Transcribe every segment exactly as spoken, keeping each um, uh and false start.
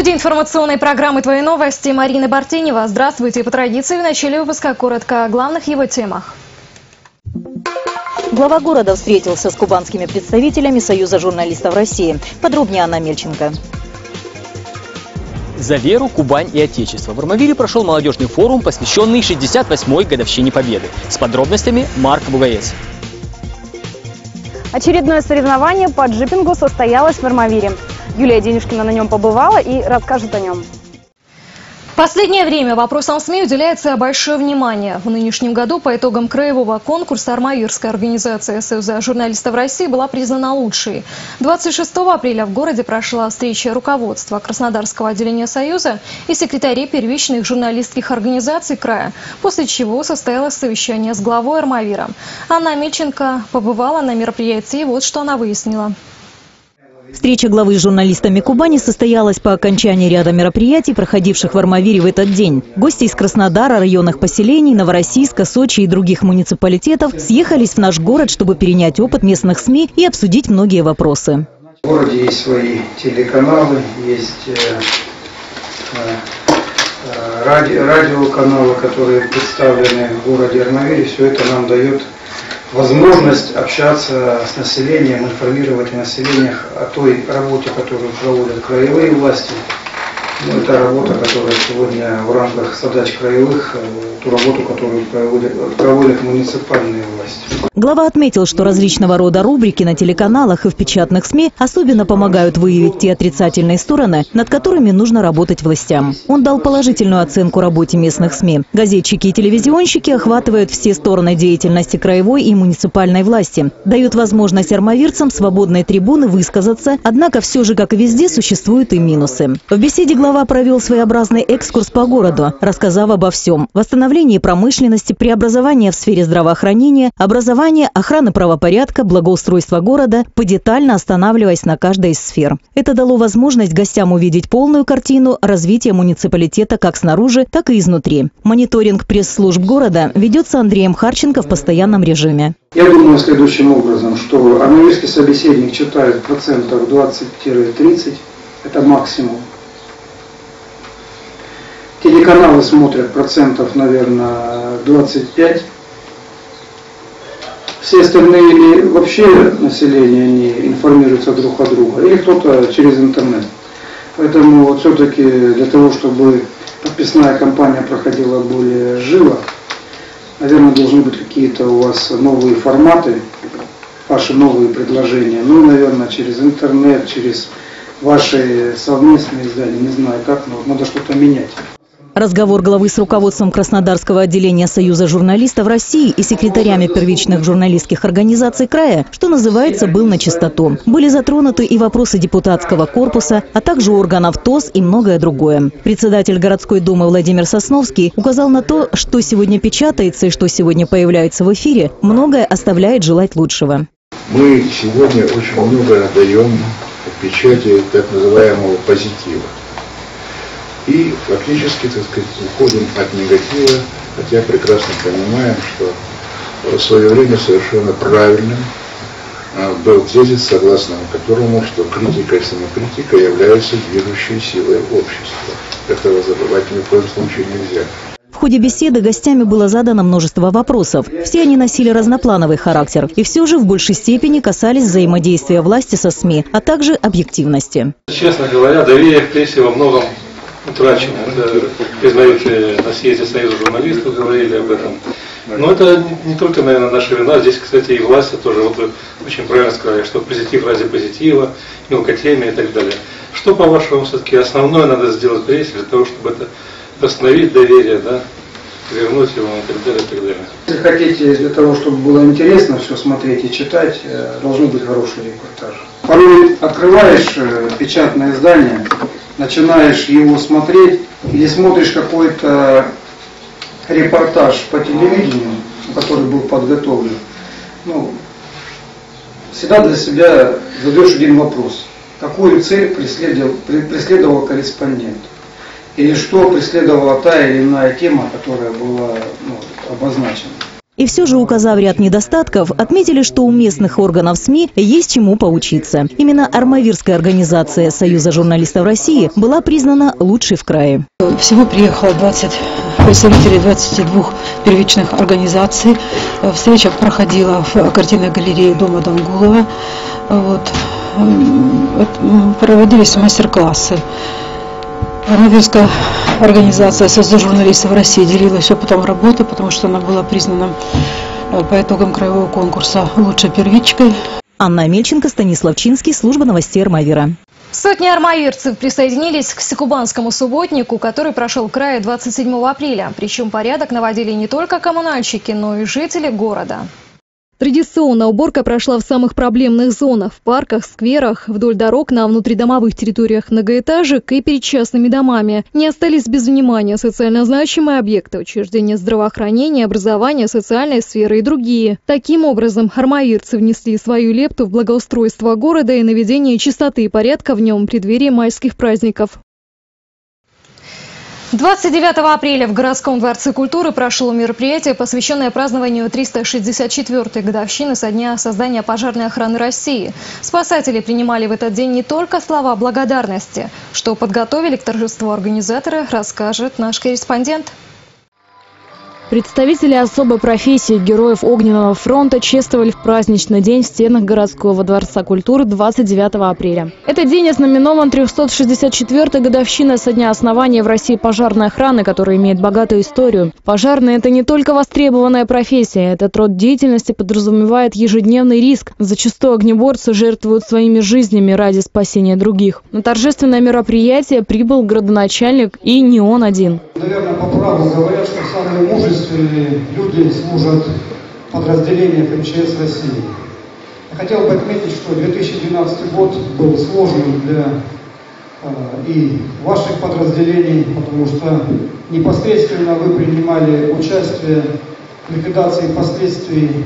студии информационной программы «Твои новости» Марина Бартенева. Здравствуйте. По традиции в начале выпуска коротко о главных его темах. Глава города встретился с кубанскими представителями Союза журналистов России. Подробнее Анна Мельченко. За веру, Кубань и Отечество. В Армавире прошел молодежный форум, посвященный шестьдесят восьмой годовщине Победы. С подробностями Марк Бугаец. Очередное соревнование по джипингу состоялось в Армавире. Юлия Денюшкина на нем побывала и расскажет о нем. В последнее время вопросам СМИ уделяется большое внимание. В нынешнем году по итогам краевого конкурса Армавирская организация Союза журналистов России была признана лучшей. двадцать шестого апреля в городе прошла встреча руководства Краснодарского отделения Союза и секретарей первичных журналистских организаций края, после чего состоялось совещание с главой Армавира. Анна Мельченко побывала на мероприятии, вот что она выяснила. Встреча главы с журналистами Кубани состоялась по окончании ряда мероприятий, проходивших в Армавире в этот день. Гости из Краснодара, районных поселений, Новороссийска, Сочи и других муниципалитетов съехались в наш город, чтобы перенять опыт местных СМИ и обсудить многие вопросы. В городе есть свои телеканалы, есть э, э, ради, радиоканалы, которые представлены в городе Армавире. Все это нам дает возможность общаться с населением, информировать население о той работе, которую проводят краевые власти. Ну, это работа, которая сегодня в рамках задач краевых, ту работу, которую проводят, проводят муниципальные власти. Глава отметил, что различного рода рубрики на телеканалах и в печатных СМИ особенно помогают выявить те отрицательные стороны, над которыми нужно работать властям. Он дал положительную оценку работе местных СМИ. Газетчики и телевизионщики охватывают все стороны деятельности краевой и муниципальной власти, дают возможность армавирцам свободной трибуны высказаться, однако все же, как и везде, существуют и минусы. В беседе глава провел своеобразный экскурс по городу, рассказав обо всем – восстановлении промышленности, преобразовании в сфере здравоохранения, образования, охраны правопорядка, благоустройства города, подетально останавливаясь на каждой из сфер. Это дало возможность гостям увидеть полную картину развития муниципалитета как снаружи, так и изнутри. Мониторинг пресс-служб города ведется Андреем Харченко в постоянном режиме. Я думаю следующим образом, что армавирский собеседник читает процентов двадцать-тридцать, это максимум. Телеканалы смотрят процентов, наверное, двадцать пять. Все остальные или вообще население не информируется друг о друге, или кто-то через интернет. Поэтому вот все-таки для того, чтобы подписная кампания проходила более живо, наверное, должны быть какие-то у вас новые форматы, ваши новые предложения. Ну, наверное, через интернет, через ваши совместные издания, не знаю как, но надо что-то менять. Разговор главы с руководством Краснодарского отделения Союза журналистов России и секретарями первичных журналистских организаций края, что называется, был на чистоту. Были затронуты и вопросы депутатского корпуса, а также органов ТОС и многое другое. Председатель городской думы Владимир Сосновский указал на то, что сегодня печатается и что сегодня появляется в эфире, многое оставляет желать лучшего. Мы сегодня очень много отдаем печати так называемого позитива. И фактически, так сказать, уходим от негатива, хотя прекрасно понимаем, что в свое время совершенно правильным был тезис, согласно которому, что критика и самокритика являются движущей силой общества. Этого забывать ни в коем случае нельзя. В ходе беседы гостями было задано множество вопросов. Все они носили разноплановый характер и все же в большей степени касались взаимодействия власти со СМИ, а также объективности. Честно говоря, доверие к прессе во многом утрачено. Это признают на съезде Союза журналистов, говорили об этом. Но это не только, наверное, наша вина. Здесь, кстати, и власти тоже, вот вы очень правильно сказали, что позитив ради позитива, мелкотемия и так далее. Что, по-вашему, все-таки основное надо сделать прессе для того, чтобы это восстановить доверие, да, вернуть его и так далее, и так далее. Если хотите, для того, чтобы было интересно все смотреть и читать, должны быть хорошие репортажи. Порой открываешь печатное издание, начинаешь его смотреть или смотришь какой-то репортаж по телевидению, который был подготовлен, ну, всегда для себя задаешь один вопрос. Какую цель преследовал, преследовал корреспондент? Или что преследовала та или иная тема, которая была, ну, обозначена? И все же, указав ряд недостатков, отметили, что у местных органов СМИ есть чему поучиться. Именно армавирская организация Союза журналистов России была признана лучшей в крае. Всего приехало двадцать представителей двадцати двух первичных организаций. Встреча проходила в картинной галерее дома Дангулова. Вот. Проводились мастер-классы. Армавирская организация Союза журналистов России делилась опытом работы, потому что она была признана по итогам краевого конкурса лучшей первичкой. Анна Амельченко, Станислав Чинский, служба новостей Армавира. Сотни армавирцев присоединились к всекубанскому субботнику, который прошел в крае двадцать седьмого апреля. Причем порядок наводили не только коммунальщики, но и жители города. Традиционно уборка прошла в самых проблемных зонах – в парках, скверах, вдоль дорог, на внутридомовых территориях многоэтажек и перед частными домами. Не остались без внимания социально значимые объекты – учреждения здравоохранения, образования, социальной сферы и другие. Таким образом, армавирцы внесли свою лепту в благоустройство города и наведение чистоты и порядка в нем в преддверии майских праздников. двадцать девятого апреля в городском дворце культуры прошло мероприятие, посвященное празднованию триста шестьдесят четвёртой годовщины со дня создания пожарной охраны России. Спасатели принимали в этот день не только слова благодарности. Что подготовили к торжеству организаторы, расскажет наш корреспондент. Представители особой профессии героев Огненного фронта чествовали в праздничный день в стенах городского дворца культуры двадцать девятого апреля. Этот день ознаменован трёхсот шестьдесят четвёртой годовщиной со дня основания в России пожарной охраны, которая имеет богатую историю. Пожарные – это не только востребованная профессия. Этот род деятельности подразумевает ежедневный риск. Зачастую огнеборцы жертвуют своими жизнями ради спасения других. На торжественное мероприятие прибыл градоначальник, и не он один. Наверное, по праву говорят, что самые мужественные люди служат в подразделениях эм че эс России. Я хотел бы отметить, что две тысячи двенадцатый год был сложным для э, и ваших подразделений, потому что непосредственно вы принимали участие в ликвидации последствий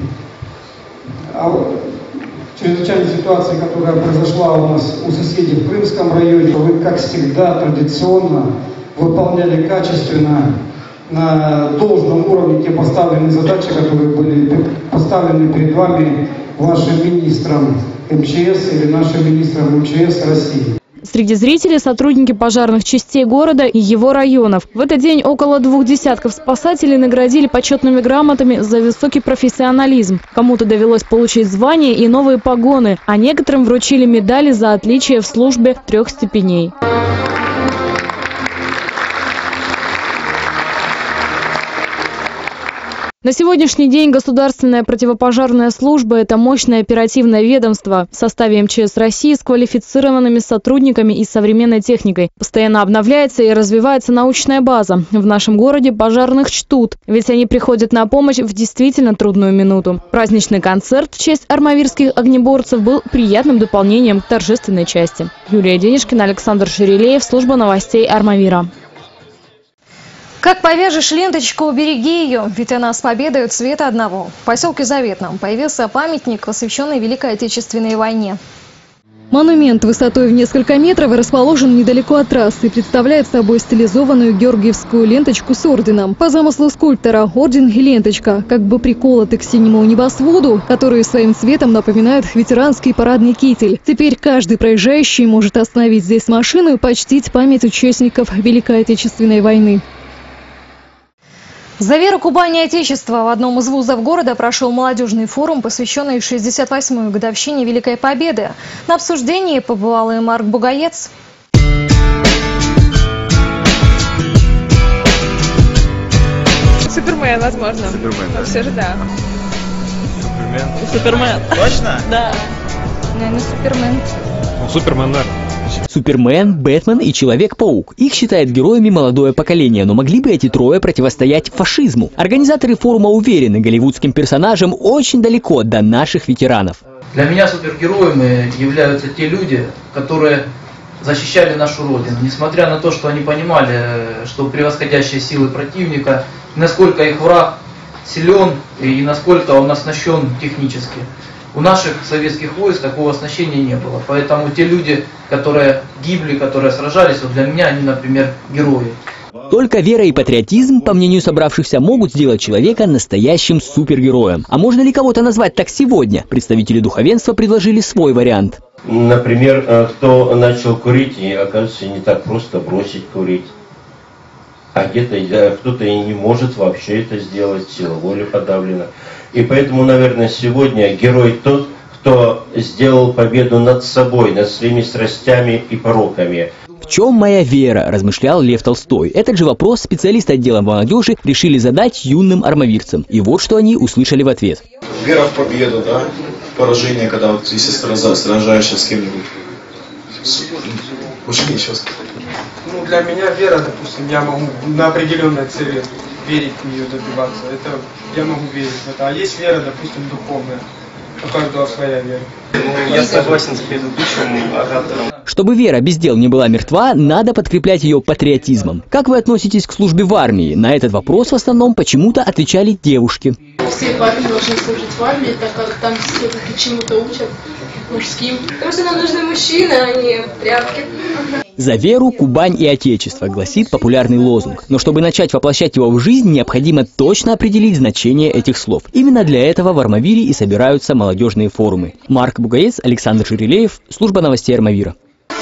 чрезвычайной ситуации, которая произошла у нас у соседей в Крымском районе. Вы, как всегда, традиционно выполняли качественно, на должном уровне те поставленные задачи, которые были поставлены перед вами вашим министром эм че эс или нашим министром эм че эс России. Среди зрителей сотрудники пожарных частей города и его районов. В этот день около двух десятков спасателей наградили почетными грамотами за высокий профессионализм. Кому-то довелось получить звание и новые погоны, а некоторым вручили медали за отличие в службе трех степеней. На сегодняшний день государственная противопожарная служба – это мощное оперативное ведомство в составе эм че эс России с квалифицированными сотрудниками и современной техникой. Постоянно обновляется и развивается научная база. В нашем городе пожарных чтут, ведь они приходят на помощь в действительно трудную минуту. Праздничный концерт в честь армавирских огнеборцев был приятным дополнением к торжественной части. Юлия Денишкина, Александр Шерелеев, служба новостей Армавира. Как повяжешь ленточку, убереги ее, ведь она с победой цвета одного. В поселке Заветном появился памятник, посвященный Великой Отечественной войне. Монумент высотой в несколько метров расположен недалеко от трассы и представляет собой стилизованную георгиевскую ленточку с орденом. По замыслу скульптора орден и ленточка как бы приколоты к синему небосводу, которые своим цветом напоминают ветеранский парадный китель. Теперь каждый проезжающий может остановить здесь машину и почтить память участников Великой Отечественной войны. За веру Кубани и Отечества в одном из вузов города прошел молодежный форум, посвященный шестьдесят восьмой годовщине Великой Победы. На обсуждении побывал и Марк Бугаец. Супермен, возможно. Супермен, да? Все же да. Супермен. Супермен. Точно? Да. Наверное, Супермен. Ну, Супермен, наверное. Супермен, Бэтмен и Человек-паук. Их считает героями молодое поколение, но могли бы эти трое противостоять фашизму? Организаторы форума уверены, голливудским персонажам очень далеко до наших ветеранов. Для меня супергероями являются те люди, которые защищали нашу Родину, несмотря на то, что они понимали, что превосходящие силы противника, насколько их враг силен и насколько он оснащен технически. У наших советских войск такого оснащения не было. Поэтому те люди, которые гибли, которые сражались, вот для меня они, например, герои. Только вера и патриотизм, по мнению собравшихся, могут сделать человека настоящим супергероем. А можно ли кого-то назвать так сегодня? Представители духовенства предложили свой вариант. Например, кто начал курить, и, оказывается, не так просто бросить курить. А где-то кто-то и не может вообще это сделать, сила воли подавлена. И поэтому, наверное, сегодня герой тот, кто сделал победу над собой, над своими страстями и пороками. В чем моя вера, размышлял Лев Толстой. Этот же вопрос специалисты отдела молодежи решили задать юным армавирцам. И вот что они услышали в ответ. Вера в победу, да? Поражение, когда вот если сражаешься с кем-нибудь. Больше нечего сказать. Ну, для меня вера, допустим, я могу на определенной цели верить в нее, добиваться. Это я могу верить в это. А есть вера, допустим, духовная. У каждого своя вера. Я согласен с предыдущим оратором. Чтобы вера без дел не была мертва, надо подкреплять ее патриотизмом. Как вы относитесь к службе в армии? На этот вопрос в основном почему-то отвечали девушки. Все парни должны служить в армии, так как там все-таки чему-то учат мужским. Потому что нам нужны мужчины, а не тряпки. За веру, Кубань и Отечество, гласит популярный лозунг. Но чтобы начать воплощать его в жизнь, необходимо точно определить значение этих слов. Именно для этого в Армавире и собираются молодежные форумы. Марк Бугаец, Александр Ширилеев, служба новостей Армавира.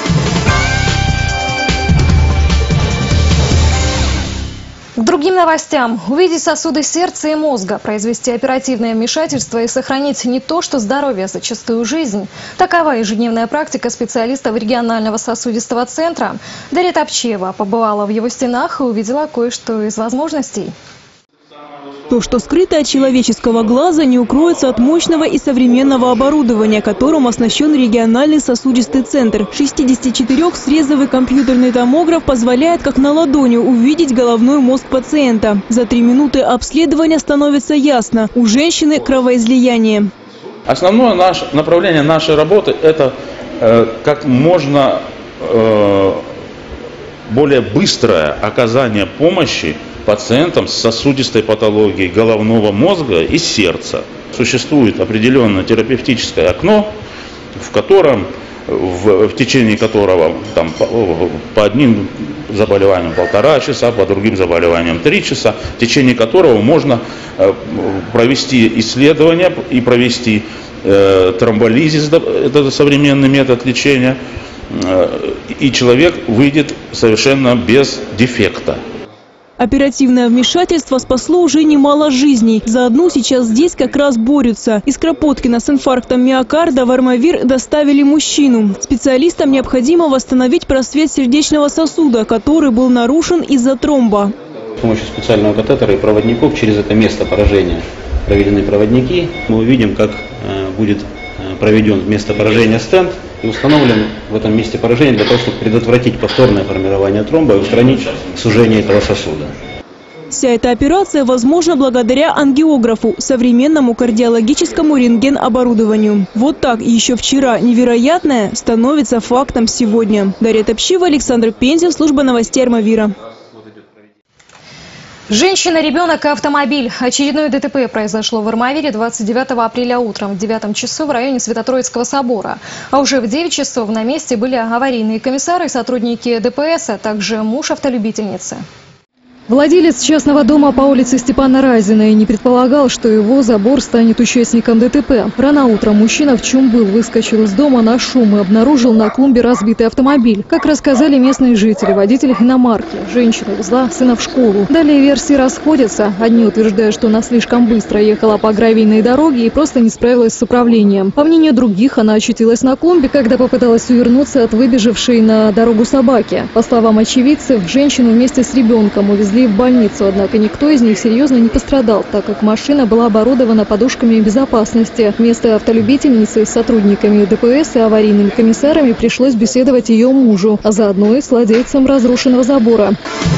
К другим новостям. Увидеть сосуды сердца и мозга, произвести оперативное вмешательство и сохранить не то что здоровье, а зачастую жизнь. Такова ежедневная практика специалистов регионального сосудистого центра. Дарья Топчева побывала в его стенах и увидела кое-что из возможностей. То, что скрыто от человеческого глаза, не укроется от мощного и современного оборудования, которым оснащен региональный сосудистый центр. шестидесятичетырёхсрезовый компьютерный томограф позволяет как на ладони увидеть головной мозг пациента. За три минуты обследования становится ясно – у женщины кровоизлияние. Основное наше, направление нашей работы – это э, как можно э, более быстрое оказание помощи пациентам с сосудистой патологией головного мозга и сердца. Существует определенное терапевтическое окно, в котором, в, в течение которого там, по, по одним заболеваниям полтора часа, по другим заболеваниям три часа, в течение которого можно э, провести исследования и провести э, тромболизис, это современный метод лечения, э, и человек выйдет совершенно без дефекта. Оперативное вмешательство спасло уже немало жизней. За одну сейчас здесь как раз борются. Из Кропоткина с инфарктом миокарда в Армавир доставили мужчину. Специалистам необходимо восстановить просвет сердечного сосуда, который был нарушен из-за тромба. С помощью специального катетера и проводников через это место поражения проведены проводники. Мы увидим, как будет проведен в место поражения стенд и установлен в этом месте поражения для того, чтобы предотвратить повторное формирование тромба и устранить сужение этого сосуда. Вся эта операция возможна благодаря ангиографу, современному кардиологическому рентген-оборудованию. Вот так еще вчера невероятное становится фактом сегодня. Дарья Топчева, Александр Пензев, служба новостей Армавира. Женщина, ребенок и автомобиль. Очередное ДТП произошло в Армавире двадцать девятого апреля утром в девятом часу в районе Свято-Троицкого собора. А уже в девять часов на месте были аварийные комиссары, сотрудники ДПС, а также муж автолюбительницы. Владелец частного дома по улице Степана Разина и не предполагал, что его забор станет участником ДТП. Рано утром мужчина, в чем был, выскочил из дома на шум и обнаружил на клумбе разбитый автомобиль. Как рассказали местные жители, водитель иномарки. Женщина везла сына в школу. Далее версии расходятся. Одни утверждают, что она слишком быстро ехала по гравийной дороге и просто не справилась с управлением. По мнению других, она очутилась на клумбе, когда попыталась увернуться от выбежавшей на дорогу собаки. По словам очевидцев, женщину вместе с ребенком увезли в больницу, однако никто из них серьезно не пострадал, так как машина была оборудована подушками безопасности. Вместо автолюбительницы с сотрудниками ДПС и аварийными комиссарами пришлось беседовать ее мужу, а заодно и с владельцем разрушенного забора.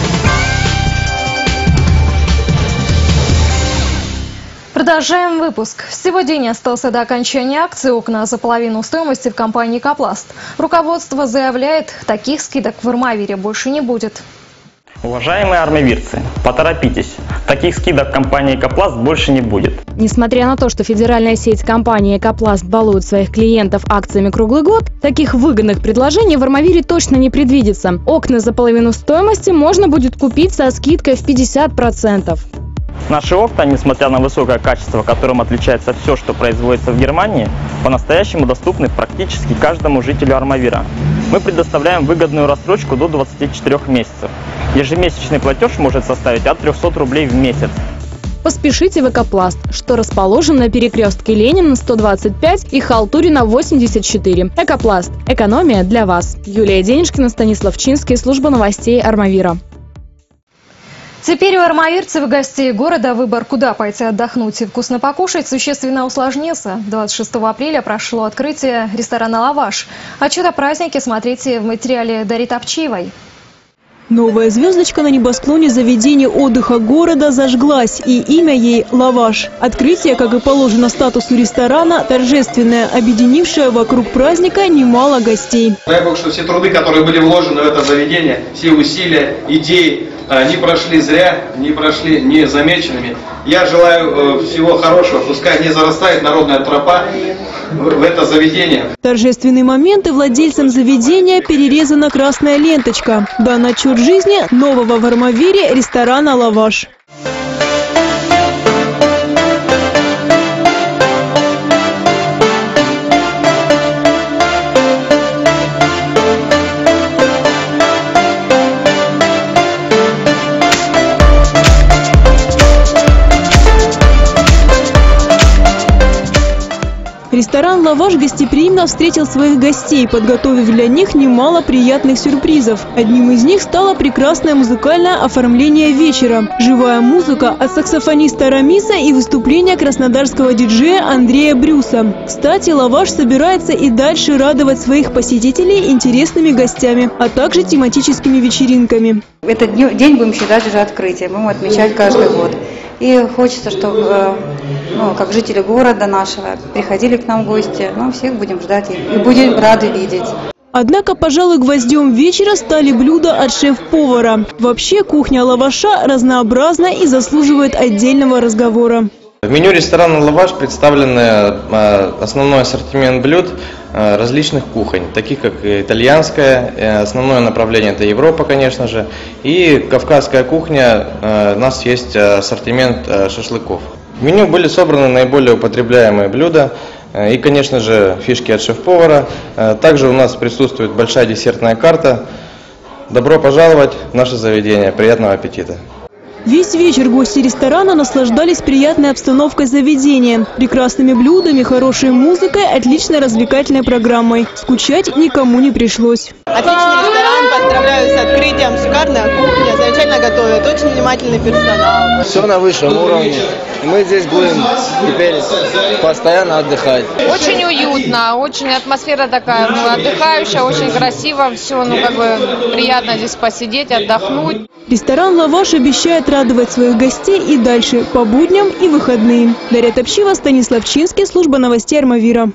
Продолжаем выпуск. Всего день остался до окончания акции «Окна за половину стоимости» в компании «Экопласт». Руководство заявляет, таких скидок в Армавире больше не будет. Уважаемые армавирцы, поторопитесь. Таких скидок в компании «Экопласт» больше не будет. Несмотря на то, что федеральная сеть компании «Экопласт» балует своих клиентов акциями круглый год, таких выгодных предложений в Армавире точно не предвидится. Окна за половину стоимости можно будет купить со скидкой в пятьдесят процентов. Наши окна, несмотря на высокое качество, которым отличается все, что производится в Германии, по-настоящему доступны практически каждому жителю Армавира. Мы предоставляем выгодную рассрочку до двадцати четырёх месяцев. Ежемесячный платеж может составить от трёхсот рублей в месяц. Поспешите в «Экопласт», что расположен на перекрестке Ленина сто двадцать пять и Халтурина восемьдесят четыре. «Экопласт» – экономия для вас. Юлия Денежкина, Станислав Чинский, служба новостей Армавира. Теперь у армавирцев и гостей города выбор, куда пойти отдохнуть и вкусно покушать, существенно усложнился. двадцать шестого апреля прошло открытие ресторана «Лаваш». Отчет о празднике смотрите в материале Дарьи Топчиевой. Новая звездочка на небосклоне заведения отдыха города зажглась, и имя ей «Лаваш». Открытие, как и положено статусу ресторана, торжественное, объединившее вокруг праздника немало гостей. Дай Бог, что все труды, которые были вложены в это заведение, все усилия, идеи, не прошли зря, не прошли незамеченными. Я желаю всего хорошего, пускай не зарастает народная тропа в это заведение. В торжественный момент и владельцам заведения перерезана красная ленточка. Дан отчет жизни нового в Армавире ресторана «Лаваш». Ресторан «Лаваш» гостеприимно встретил своих гостей, подготовив для них немало приятных сюрпризов. Одним из них стало прекрасное музыкальное оформление вечера. Живая музыка от саксофониста Рамиса и выступление краснодарского диджея Андрея Брюса. Кстати, «Лаваш» собирается и дальше радовать своих посетителей интересными гостями, а также тематическими вечеринками. Этот день будем считать уже открытием, будем отмечать каждый год. И хочется, чтобы, ну, как жители города нашего, приходили к нам гости, ну, всех будем ждать и будем рады видеть. Однако, пожалуй, гвоздем вечера стали блюда от шеф-повара. Вообще, кухня «Лаваша» разнообразна и заслуживает отдельного разговора. В меню ресторана «Лаваш» представлены основной ассортимент блюд различных кухонь, таких как итальянская, основное направление это Европа, конечно же, и кавказская кухня, у нас есть ассортимент шашлыков. В меню были собраны наиболее употребляемые блюда и, конечно же, фишки от шеф-повара. Также у нас присутствует большая десертная карта. Добро пожаловать в наше заведение, приятного аппетита! Весь вечер гости ресторана наслаждались приятной обстановкой заведения, прекрасными блюдами, хорошей музыкой, отличной развлекательной программой. Скучать никому не пришлось. Отличный ресторан, поздравляю с открытием, шикарная кухня, замечательно готовят, очень внимательный персонал. Все на высшем уровне. Мы здесь будем теперь постоянно отдыхать. Очень уютно, очень атмосфера такая, ну, отдыхающая, очень красиво, все, ну, как бы приятно здесь посидеть, отдохнуть. Ресторан «Лаваш» обещает радовать своих гостей и дальше, по будням и выходным. Дарья Топчиева, Станислав Чинский, служба новостей Армавира.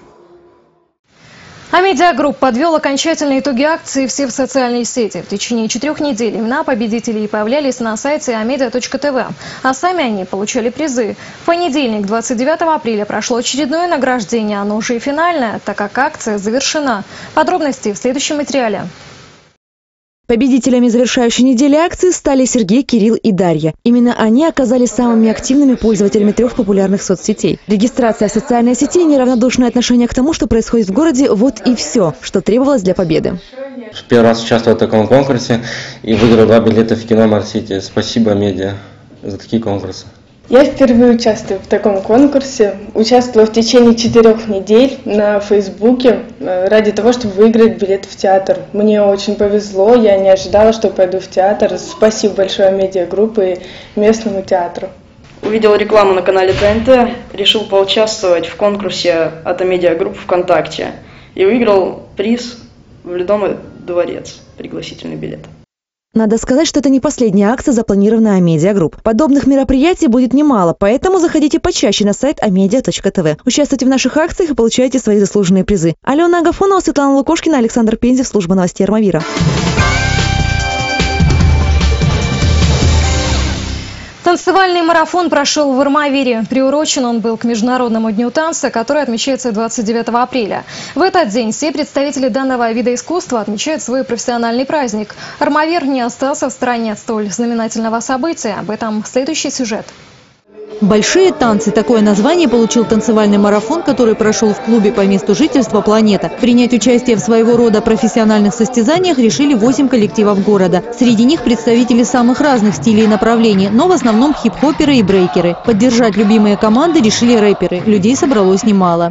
Амедиа Групп подвел окончательные итоги акции «Все в социальные сети». В течение четырех недель имена победителей появлялись на сайте амедиа точка тв, а сами они получали призы. В понедельник, двадцать девятого апреля, прошло очередное награждение, оно уже и финальное, так как акция завершена. Подробности в следующем материале. Победителями завершающей недели акции стали Сергей, Кирилл и Дарья. Именно они оказались самыми активными пользователями трех популярных соцсетей. Регистрация в социальной сети и неравнодушное отношение к тому, что происходит в городе – вот и все, что требовалось для победы. Первый раз участвовал в таком конкурсе и выиграл два билета в кино Марсити. Спасибо Амедиа за такие конкурсы. Я впервые участвую в таком конкурсе. Участвовала в течение четырех недель на Фейсбуке ради того, чтобы выиграть билет в театр. Мне очень повезло, я не ожидала, что пойду в театр. Спасибо большое Амедиа Групп и местному театру. Увидел рекламу на канале тэ эн тэ, решил поучаствовать в конкурсе от Амедиа Групп ВКонтакте и выиграл приз в Ледовый дворец, пригласительный билет. Надо сказать, что это не последняя акция, запланированная Амедиа Групп. Подобных мероприятий будет немало, поэтому заходите почаще на сайт амедиа точка тв. Участвуйте в наших акциях и получайте свои заслуженные призы. Алена Агафонова, Светлана Лукошкина, Александр Пензев, служба новостей Армавира. Танцевальный марафон прошел в Армавире. Приурочен он был к Международному дню танца, который отмечается двадцать девятого апреля. В этот день все представители данного вида искусства отмечают свой профессиональный праздник. Армавир не остался в стороне от столь знаменательного события. Об этом следующий сюжет. «Большие танцы» – такое название получил танцевальный марафон, который прошел в клубе по месту жительства «Планета». Принять участие в своего рода профессиональных состязаниях решили восемь коллективов города. Среди них представители самых разных стилей и направлений, но в основном хип-хоперы и брейкеры. Поддержать любимые команды решили рэперы. Людей собралось немало.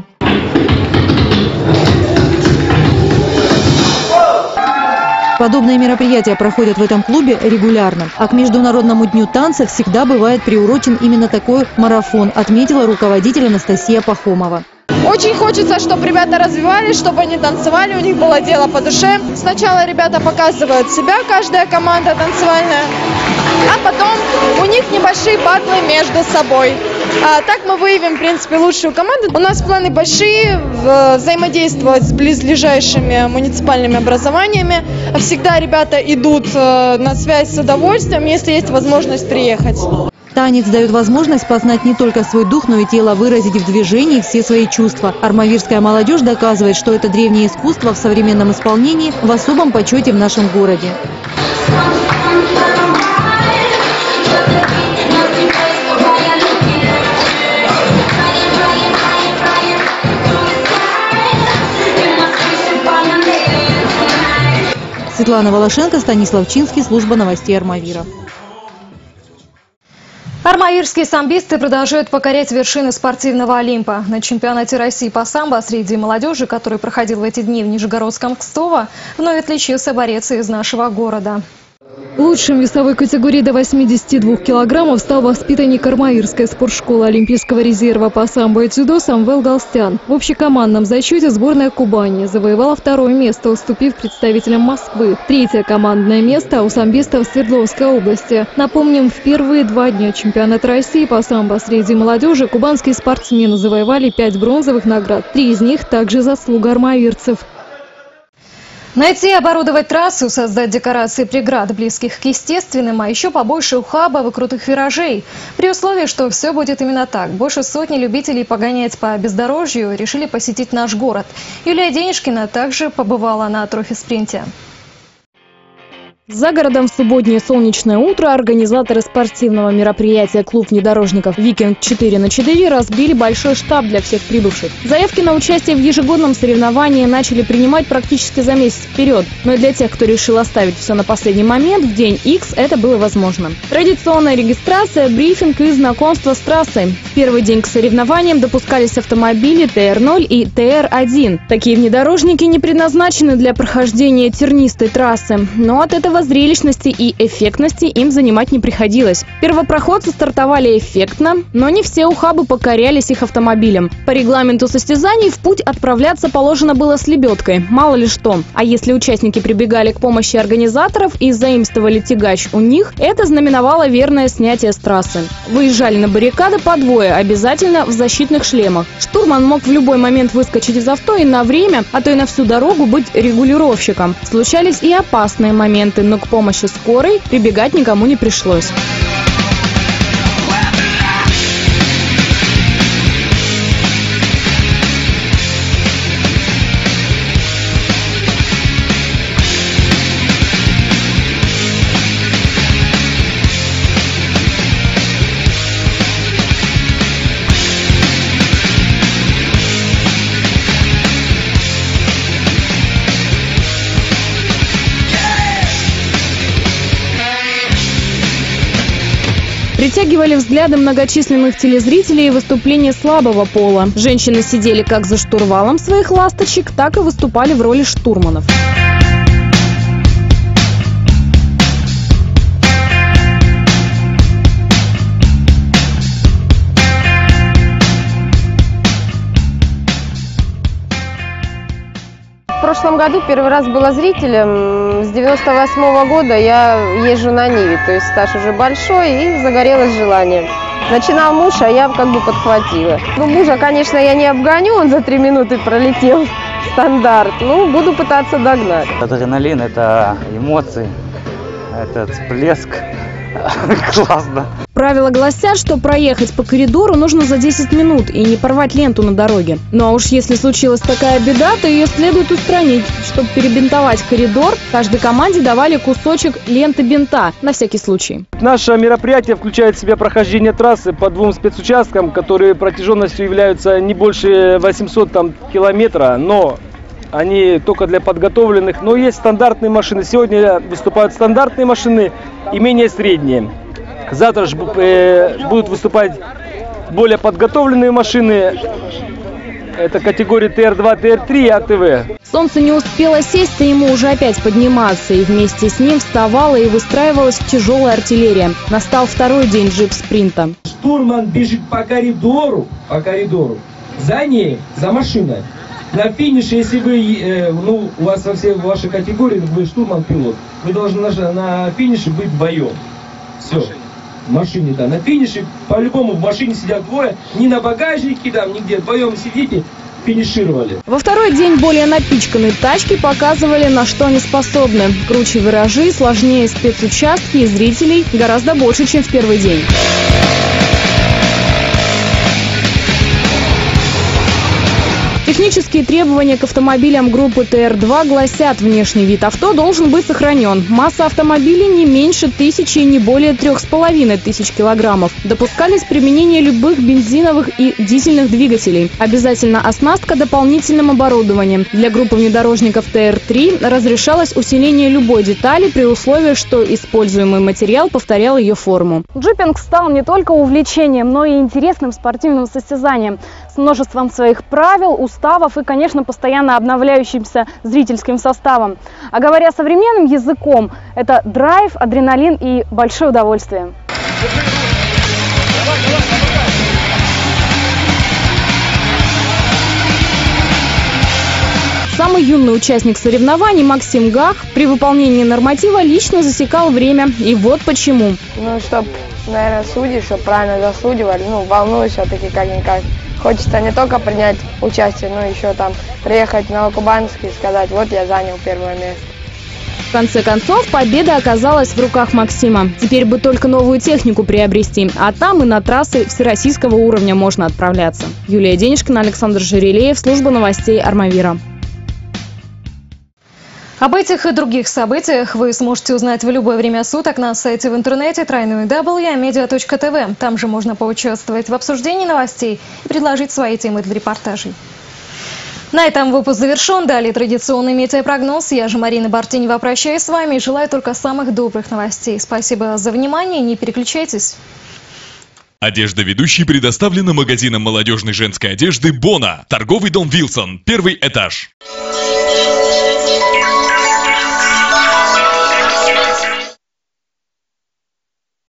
Подобные мероприятия проходят в этом клубе регулярно. А к Международному дню танца всегда бывает приурочен именно такой марафон, отметила руководитель Анастасия Пахомова. Очень хочется, чтобы ребята развивались, чтобы они танцевали, у них было дело по душе. Сначала ребята показывают себя, каждая команда танцевальная, а потом у них небольшие батлы между собой. А так мы выявим, в принципе, лучшую команду. У нас планы большие, взаимодействовать с близлежащими муниципальными образованиями. Всегда ребята идут на связь с удовольствием, если есть возможность приехать. Танец дает возможность познать не только свой дух, но и тело, выразить в движении все свои чувства. Армавирская молодежь доказывает, что это древнее искусство в современном исполнении в особом почете в нашем городе. Светлана Волошенко, Станислав Чинский, служба новостей Армавира. Армавирские самбисты продолжают покорять вершины спортивного Олимпа. На чемпионате России по самбо среди молодежи, который проходил в эти дни в Нижегородском Кстово, вновь отличился борец из нашего города. Лучшим в весовой категории до восьмидесяти двух килограммов стал воспитанник Армавирской спортшколы Олимпийского резерва по самбо и дзюдо Самвел Галстян. В общекомандном зачете сборная Кубани завоевала второе место, уступив представителям Москвы. Третье командное место у самбистов Свердловской области. Напомним, в первые два дня чемпионата России по самбо среди молодежи кубанские спортсмены завоевали пять бронзовых наград. Три из них также заслуга армавирцев. Найти и оборудовать трассу, создать декорации преград, близких к естественным, а еще побольше ухабов и крутых виражей. При условии, что все будет именно так. Больше сотни любителей погонять по бездорожью решили посетить наш город. Юлия Денежкина также побывала на трофи-спринте. За городом в субботнее солнечное утро организаторы спортивного мероприятия «Клуб внедорожников Викинг четыре на четыре» разбили большой штаб для всех прибывших. Заявки на участие в ежегодном соревновании начали принимать практически за месяц вперед. Но и для тех, кто решил оставить все на последний момент, в день X это было возможно. Традиционная регистрация, брифинг и знакомство с трассой. В первый день к соревнованиям допускались автомобили Т Р ноль и Т Р один. Такие внедорожники не предназначены для прохождения тернистой трассы, но от этого зрелищности и эффектности им занимать не приходилось. Первопроходцы стартовали эффектно, но не все ухабы покорялись их автомобилям. По регламенту состязаний в путь отправляться положено было с лебедкой, мало ли что. А если участники прибегали к помощи организаторов и заимствовали тягач у них, это знаменовало верное снятие с трассы. Выезжали на баррикады по двое, обязательно в защитных шлемах. Штурман мог в любой момент выскочить из авто и на время, а то и на всю дорогу быть регулировщиком. Случались и опасные моменты, но к помощи скорой прибегать никому не пришлось. Притягивали взгляды многочисленных телезрителей и выступления слабого пола. Женщины сидели как за штурвалом своих ласточек, так и выступали в роли штурманов. В прошлом году первый раз была зрителем. С девяносто восьмого года я езжу на Ниве, то есть стаж уже большой, и загорелось желание. Начинал муж, а я как бы подхватила. Ну, мужа, конечно, я не обгоню, он за три минуты пролетел стандарт. Ну, буду пытаться догнать. Адреналин – это эмоции, это всплеск. Классно. Правила гласят, что проехать по коридору нужно за десять минут и не порвать ленту на дороге. Ну а уж если случилась такая беда, то ее следует устранить. Чтобы перебинтовать коридор, каждой команде давали кусочек ленты бинта на всякий случай. Наше мероприятие включает в себя прохождение трассы по двум спецучасткам, которые протяженностью являются не больше восьмисот там, километра, но они только для подготовленных. Но есть стандартные машины. Сегодня выступают стандартные машины и менее средние. Завтра же будут выступать более подготовленные машины. Это категории Т Р два, Т Р три и А Т В. Солнце не успело сесть, а ему уже опять подниматься. И вместе с ним вставала и выстраивалась тяжелая артиллерия. Настал второй день джип-спринта. Штурман бежит по коридору, по коридору. За ней, за машиной. На финише, если вы, э, ну, у вас во всей вашей категории, вы штурман-пилот, вы должны на, на финише быть вдвоем. Все. В машине, да. На финише, по-любому, в машине сидят двое. Не на багажнике, там, нигде. Вдвоем сидите, финишировали. Во второй день более напичканные тачки показывали, на что они способны. Круче виражи, сложнее спецучастки и зрителей гораздо больше, чем в первый день. Технические требования к автомобилям группы Т Р два гласят: внешний вид авто должен быть сохранен. Масса автомобилей не меньше тысячи и не более трех с половиной тысяч килограммов. Допускались применение любых бензиновых и дизельных двигателей. Обязательно оснастка дополнительным оборудованием. Для группы внедорожников Т Р три разрешалось усиление любой детали при условии, что используемый материал повторял ее форму. Джипинг стал не только увлечением, но и интересным спортивным состязанием с множеством своих правил, уставов и, конечно, постоянно обновляющимся зрительским составом. А говоря современным языком, это драйв, адреналин и большое удовольствие. Самый юный участник соревнований Максим Гах при выполнении норматива лично засекал время. И вот почему. Ну, чтобы, наверное, судьи, чтобы правильно засудивали, ну, волнуюсь все-таки как-никак. Хочется не только принять участие, но еще там приехать в Новокубанск и сказать: вот я занял первое место. В конце концов, победа оказалась в руках Максима. Теперь бы только новую технику приобрести, а там и на трассы всероссийского уровня можно отправляться. Юлия Денежкина, Александр Жерелеев, служба новостей Армавира. Об этих и других событиях вы сможете узнать в любое время суток на сайте в интернете дабл ю дабл ю дабл ю точка амедиа точка тэ вэ. Там же можно поучаствовать в обсуждении новостей и предложить свои темы для репортажей. На этом выпуск завершен. Далее традиционный метеопрогноз. Я же, Марина Бартенева, прощаюсь с вами и желаю только самых добрых новостей. Спасибо за внимание. Не переключайтесь. Одежда ведущей предоставлена магазином молодежной женской одежды «Бона». Торговый дом «Вилсон». Первый этаж.